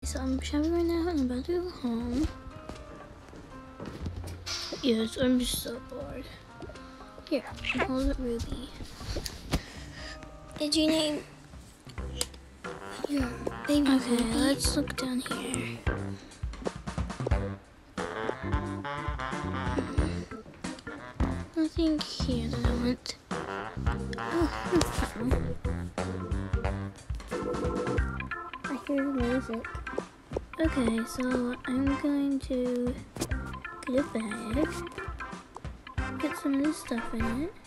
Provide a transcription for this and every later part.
So I'm shopping right now and I'm about to go home. Yes, I'm just so bored. Here, hold it, Ruby. Did you name your baby? Okay, Ruby? let's look down here. Nothing here that I want. Oh, I hear music. okay, so I'm going to get a bag, put some of this stuff in it.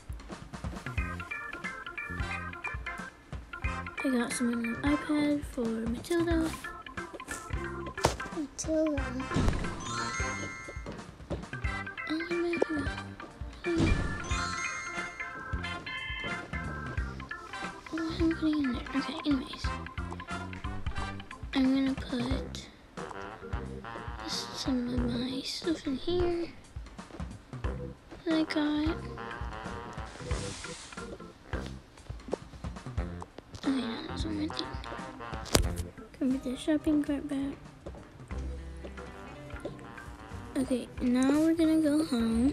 I got some on an iPad for Matilda. Matilda. What am I putting in there? Okay, anyways. I'm gonna put some of my stuff in here that I got. Okay, now that's one more thing. Come put the shopping cart back. Okay, now we're gonna go home.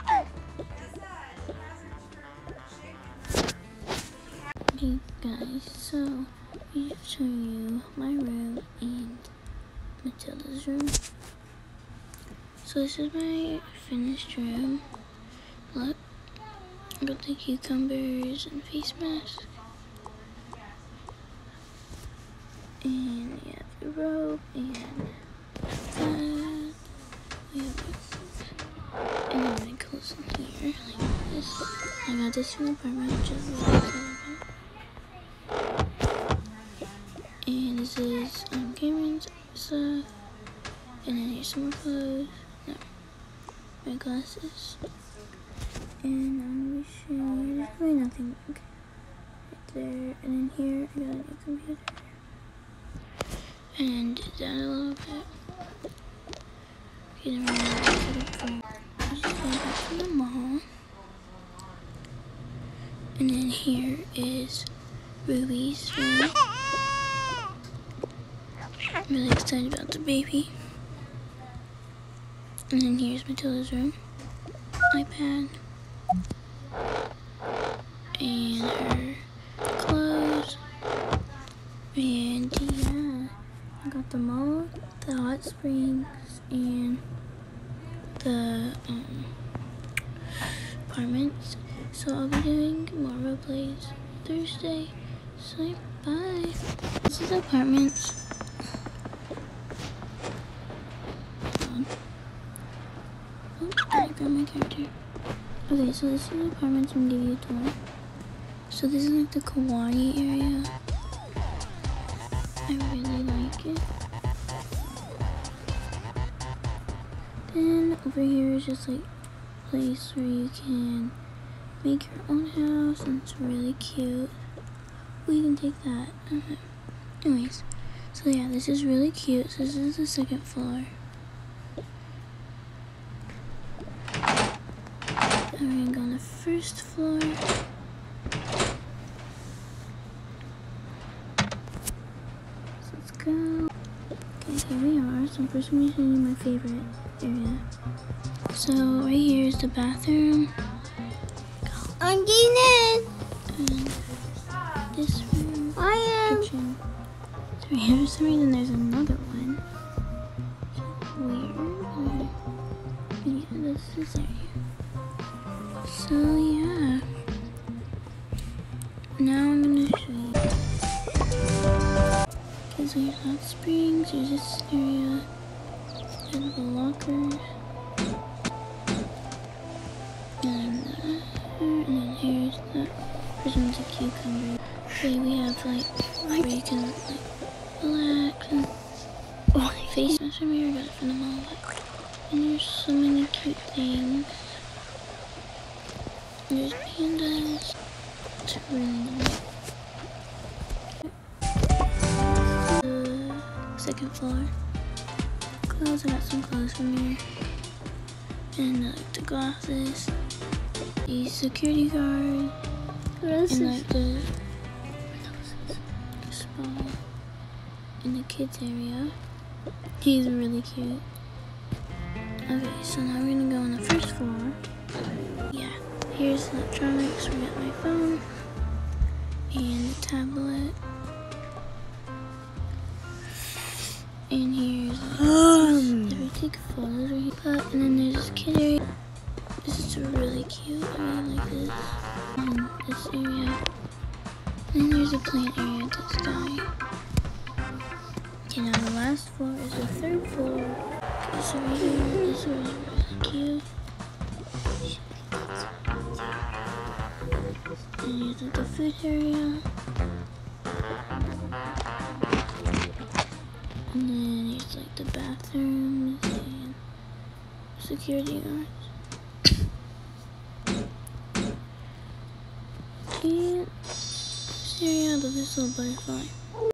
Hey guys, so I'm just showing you my room and Matilda's room. So this is my finished room. Look, I got the cucumbers and face mask. And we have the robe and that. We have and then my clothes in here like this. I got this from the apartment, which is really excited about. And this is Cameron's stuff. And then here's some more clothes. No, my glasses. And I'm gonna show you. There's really nothing right there. And then here I got a new computer. And did that a little bit. Okay, then we're gonna set up for. I just went back to the mall. And then here is Ruby's room. I'm really excited about the baby. And then here's Matilda's room. iPad. And her clothes. And yeah, I got the mall, the hot springs, and the apartments. So I'll be doing more role plays Thursday. So bye. This is the apartments. Oh, I got my character. Okay, so this is the apartments. I'm gonna give you a tour. So this is like the kawaii area. I really like it. Then over here is just like a place where you can make your own house, and it's really cute. We can take that. Anyways, so yeah, this is really cute. So this is the second floor. And we're gonna go on the first floor. So let's go. Okay, here we are. So first I'm gonna show you my favorite area. So right here is the bathroom. I'm getting in. And this room. Kitchen. So here for some reason there's another one. Weird. Yeah, this is area. So yeah. Now I'm gonna show you. Okay, so here's hot springs. Here's this area. There's the lockers. And then here's the prisons of cucumber. Okay, we have like where you can like relax and face mask from here. I got it from the mall. And there's so many cute things. There's pandas. It's really nice. The second floor. Clothes. I got some clothes from here. And like the glasses. The security guard. And like the spa in the kids area. He's really cute. Okay, so now we're gonna go on the first floor. Yeah, here's electronics. We got my phone and the tablet. And here's if we take photos or and then there's this kid area. This is really cute. I really like this. And this area. And there's a plant area to the sky. Okay, now the last floor is the third floor. Okay, so right here, this was really cute. And here's the food area. And then here's like the bathrooms and security guards. And this area, I love this little butterfly.